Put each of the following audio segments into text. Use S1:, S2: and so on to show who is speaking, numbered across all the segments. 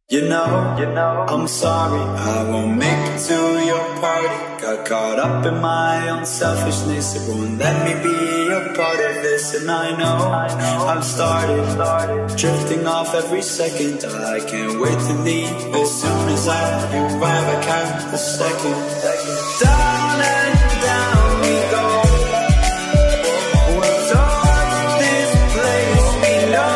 S1: I'm sorry, I won't make it to your party. Got caught up in my own selfishness. It won't let me be a part of this. And I know I've started drifting off every second. I can't wait to leave. As soon as I arrive, I count the seconds. Down and down we go. We'll touch this place we know.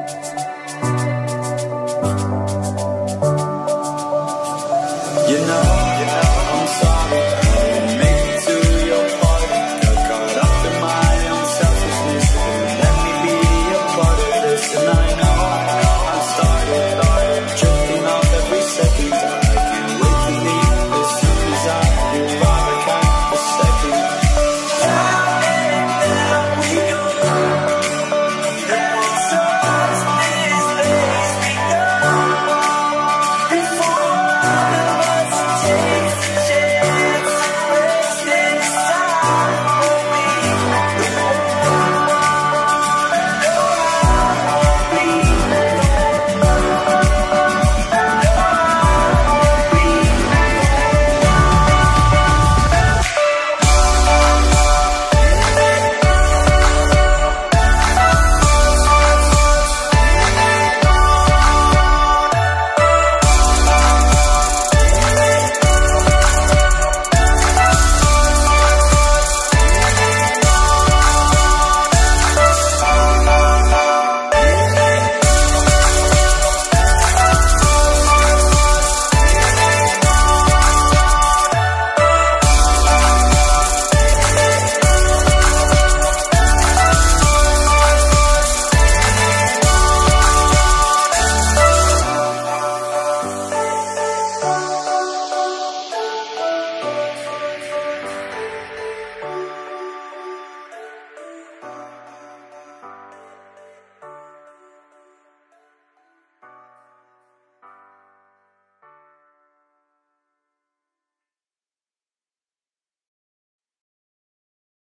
S1: You know